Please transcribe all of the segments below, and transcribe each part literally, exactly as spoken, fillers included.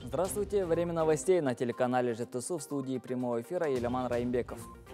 Здравствуйте! Время новостей на телеканале ЖТСУ, в студии прямого эфира Елеман Раимбеков.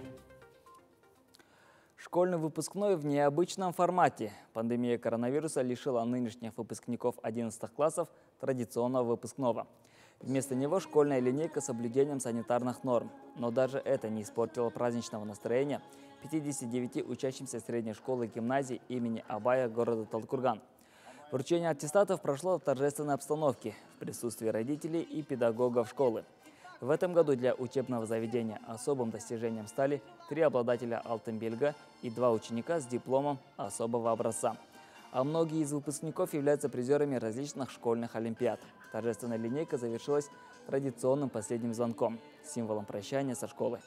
Школьный выпускной в необычном формате. Пандемия коронавируса лишила нынешних выпускников одиннадцатых классов традиционного выпускного. Вместо него школьная линейка с соблюдением санитарных норм. Но даже это не испортило праздничного настроения пятидесяти девяти учащимся средней школы и гимназии имени Абая города Талдыкурган. Вручение аттестатов прошло в торжественной обстановке в присутствии родителей и педагогов школы. В этом году для учебного заведения особым достижением стали три обладателя алтын белгі и два ученика с дипломом особого образца. А многие из выпускников являются призерами различных школьных олимпиад. Торжественная линейка завершилась традиционным последним звонком, символом прощания со школой.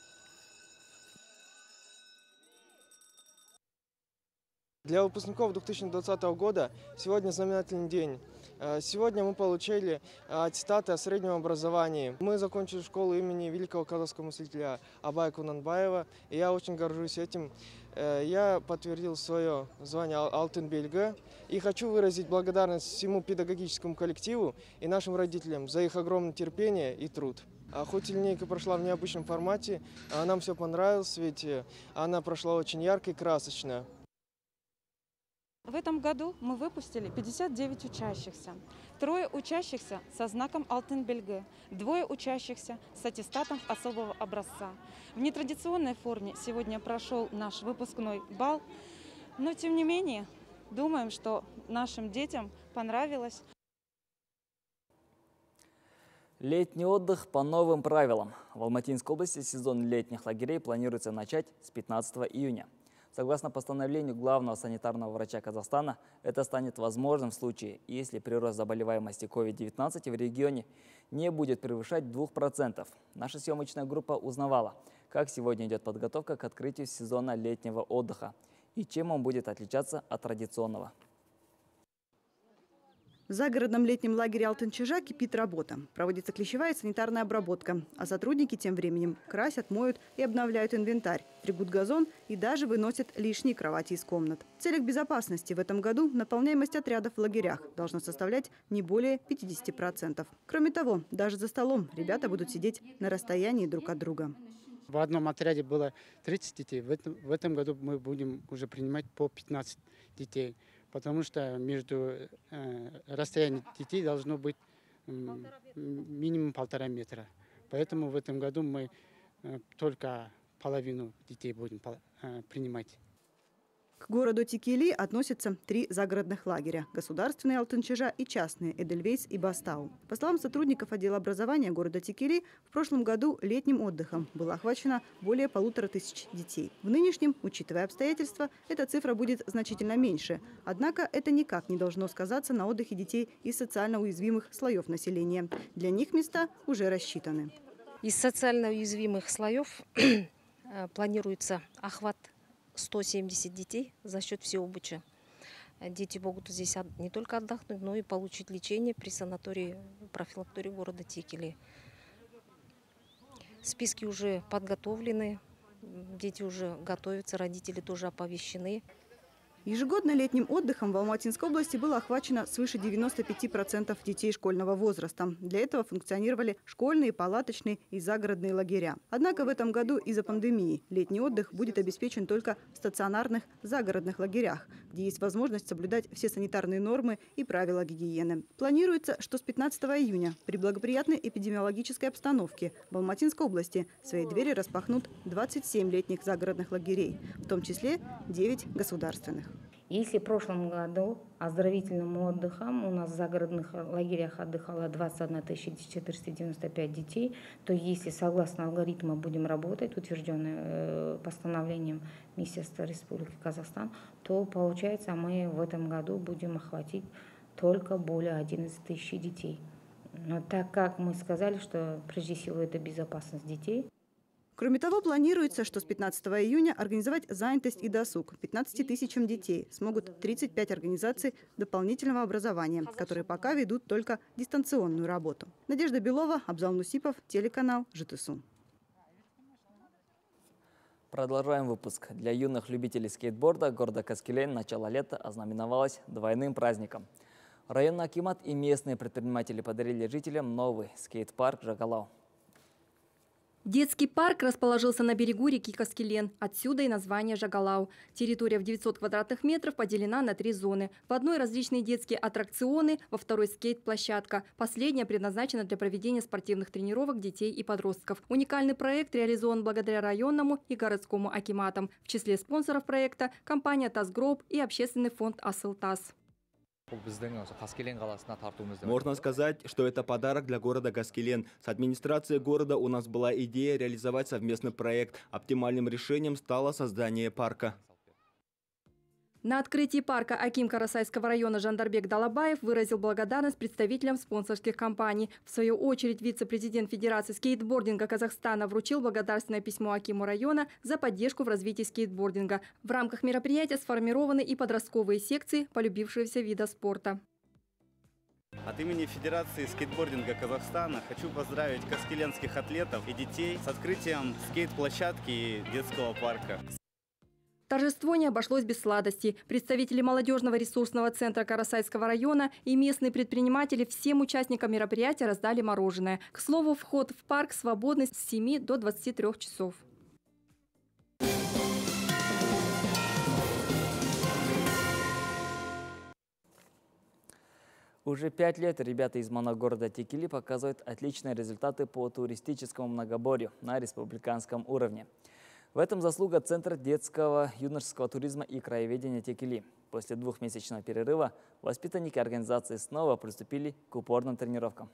Для выпускников две тысячи двадцатого года сегодня знаменательный день. Сегодня мы получили аттестаты о среднем образовании. Мы закончили школу имени великого казахского мыслителя Абая Кунанбаева, и я очень горжусь этим. Я подтвердил свое звание алтын белгі и хочу выразить благодарность всему педагогическому коллективу и нашим родителям за их огромное терпение и труд. Хоть линейка прошла в необычном формате, нам все понравилось, ведь она прошла очень ярко и красочно. В этом году мы выпустили пятьдесят девять учащихся. Трое учащихся со знаком алтын белгі, двое учащихся с аттестатом особого образца. В нетрадиционной форме сегодня прошел наш выпускной бал, но тем не менее думаем, что нашим детям понравилось. Летний отдых по новым правилам. В Алматинской области сезон летних лагерей планируется начать с пятнадцатого июня. Согласно постановлению главного санитарного врача Казахстана, это станет возможным в случае, если прирост заболеваемости ковид девятнадцать в регионе не будет превышать двух процентов. Наша съемочная группа узнавала, как сегодня идет подготовка к открытию сезона летнего отдыха и чем он будет отличаться от традиционного. В загородном летнем лагере Алтын-Чижа кипит работа. Проводится клещевая и санитарная обработка. А сотрудники тем временем красят, моют и обновляют инвентарь, требуют газон и даже выносят лишние кровати из комнат. В целях безопасности в этом году наполняемость отрядов в лагерях должна составлять не более пятидесяти процентов. Кроме того, даже за столом ребята будут сидеть на расстоянии друг от друга. В одном отряде было тридцать детей. В этом, в этом году мы будем уже принимать по пятнадцать детей. Потому что между э, расстоянием детей должно быть э, минимум полтора метра. Поэтому в этом году мы э, только половину детей будем э, принимать. К городу Текели относятся три загородных лагеря – государственные Алтын-Чижа и частные – Эдельвейс и Бастау. По словам сотрудников отдела образования города Текели, в прошлом году летним отдыхом было охвачено более полутора тысяч детей. В нынешнем, учитывая обстоятельства, эта цифра будет значительно меньше. Однако это никак не должно сказаться на отдыхе детей из социально уязвимых слоев населения. Для них места уже рассчитаны. Из социально уязвимых слоев планируется охват сто семьдесят детей за счет всеобуча. Дети могут здесь не только отдохнуть, но и получить лечение при санатории, профилактории города Текели. Списки уже подготовлены, дети уже готовятся, родители тоже оповещены. Ежегодно летним отдыхом в Алматинской области было охвачено свыше девяноста пяти процентов детей школьного возраста. Для этого функционировали школьные, палаточные и загородные лагеря. Однако в этом году из-за пандемии летний отдых будет обеспечен только в стационарных загородных лагерях, где есть возможность соблюдать все санитарные нормы и правила гигиены. Планируется, что с пятнадцатого июня при благоприятной эпидемиологической обстановке в Алматинской области свои двери распахнут двадцать семь летних загородных лагерей, в том числе девять государственных. Если в прошлом году оздоровительным отдыхом у нас в загородных лагерях отдыхало двадцать одна тысяча четыреста девяносто пять детей, то если согласно алгоритму будем работать, утвержденным постановлением Министерства Республики Казахстан, то получается мы в этом году будем охватить только более одиннадцати тысяч детей. Но так как мы сказали, что прежде всего это безопасность детей. Кроме того, планируется, что с пятнадцатого июня организовать занятость и досуг пятнадцати тысячам детей. Смогут тридцать пять организаций дополнительного образования, которые пока ведут только дистанционную работу. Надежда Белова, Абзал Нусипов, телеканал ЖТСУ. Продолжаем выпуск. Для юных любителей скейтборда города Каскелен начало лета ознаменовалось двойным праздником. Районный акимат и местные предприниматели подарили жителям новый скейт-парк «Жагалау». Детский парк расположился на берегу реки Каскелен. Отсюда и название «Жагалау». Территория в девятьсот квадратных метров поделена на три зоны. В одной различные детские аттракционы, во второй скейт-площадка. Последняя предназначена для проведения спортивных тренировок детей и подростков. Уникальный проект реализован благодаря районному и городскому акиматам. В числе спонсоров проекта – компания «Тазгроб» и общественный фонд «Асылтас». Можно сказать, что это подарок для города Каскелен. С администрацией города у нас была идея реализовать совместный проект. Оптимальным решением стало создание парка. На открытии парка аким Карасайского района Жандарбек Далабаев выразил благодарность представителям спонсорских компаний. В свою очередь вице-президент Федерации скейтбординга Казахстана вручил благодарственное письмо акиму района за поддержку в развитии скейтбординга. В рамках мероприятия сформированы и подростковые секции полюбившегося вида спорта. От имени Федерации скейтбординга Казахстана хочу поздравить каскеленских атлетов и детей с открытием скейт-площадки и детского парка. Торжество не обошлось без сладостей. Представители молодежного ресурсного центра Карасайского района и местные предприниматели всем участникам мероприятия раздали мороженое. К слову, вход в парк свободный с семи до двадцати трёх часов. Уже пять лет ребята из моногорода Текели показывают отличные результаты по туристическому многоборью на республиканском уровне. В этом заслуга Центра детского юношеского туризма и краеведения Текели. После двухмесячного перерыва воспитанники организации снова приступили к упорным тренировкам.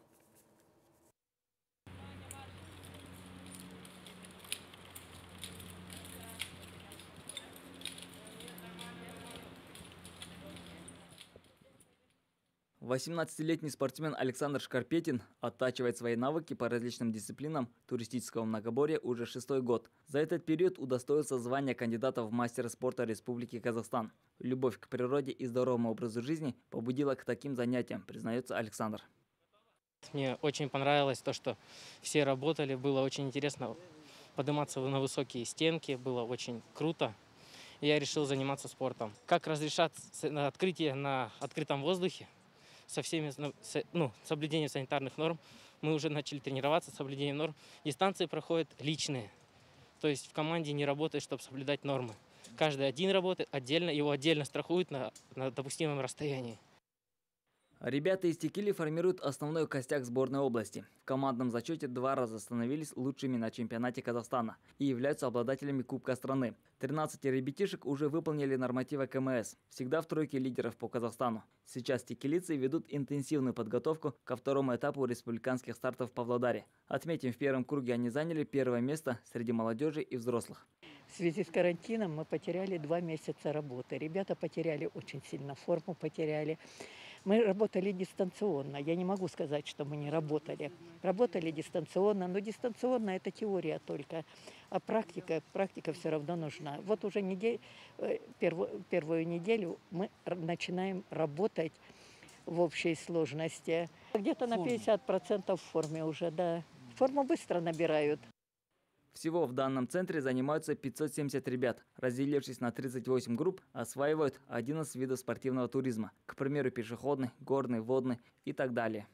восемнадцатилетний спортсмен Александр Шкарпетин оттачивает свои навыки по различным дисциплинам туристического многоборья уже шестой год. За этот период удостоился звания кандидата в мастера спорта Республики Казахстан. Любовь к природе и здоровому образу жизни побудила к таким занятиям, признается Александр. Мне очень понравилось то, что все работали. Было очень интересно подниматься на высокие стенки. Было очень круто. Я решил заниматься спортом. Как разрешать открытие на открытом воздухе? Со всеми, ну, соблюдением санитарных норм. Мы уже начали тренироваться с соблюдением норм. Дистанции проходят личные. То есть в команде не работает, чтобы соблюдать нормы. Каждый один работает отдельно, его отдельно страхуют на, на допустимом расстоянии. Ребята из Текели формируют основной костяк сборной области. В командном зачете два раза становились лучшими на чемпионате Казахстана и являются обладателями Кубка страны. тринадцать ребятишек уже выполнили нормативы КМС. Всегда в тройке лидеров по Казахстану. Сейчас текелицы ведут интенсивную подготовку ко второму этапу республиканских стартов в Павлодаре. Отметим, в первом круге они заняли первое место среди молодежи и взрослых. В связи с карантином мы потеряли два месяца работы. Ребята потеряли очень сильно, форму потеряли. Мы работали дистанционно. Я не могу сказать, что мы не работали. Работали дистанционно, но дистанционно это теория только. А практика, практика все равно нужна. Вот уже неделю, первую, первую неделю мы начинаем работать в общей сложности. Где-то на пятьдесят процентов в форме уже, да. Форму быстро набирают. Всего в данном центре занимаются пятьсот семьдесят ребят. Разделившись на тридцать восемь групп, осваивают одиннадцать видов спортивного туризма. К примеру, пешеходный, горный, водный и так далее.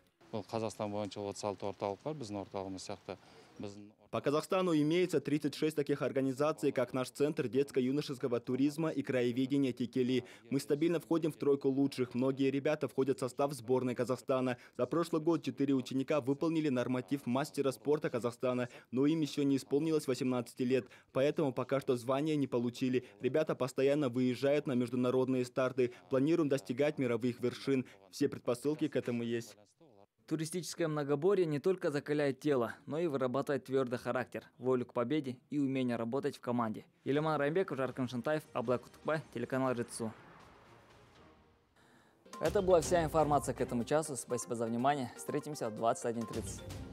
По Казахстану имеется тридцать шесть таких организаций, как наш Центр детско-юношеского туризма и краеведения Текели. Мы стабильно входим в тройку лучших. Многие ребята входят в состав сборной Казахстана. За прошлый год четыре ученика выполнили норматив мастера спорта Казахстана, но им еще не исполнилось восемнадцати лет. Поэтому пока что звания не получили. Ребята постоянно выезжают на международные старты. Планируем достигать мировых вершин. Все предпосылки к этому есть. Туристическое многоборье не только закаляет тело, но и вырабатывает твердый характер, волю к победе и умение работать в команде. Елеман Раймбеков, Жаркан Шантаев, Аблай Кутукбай, телеканал Житсу. Это была вся информация к этому часу. Спасибо за внимание. Встретимся в двадцать один тридцать.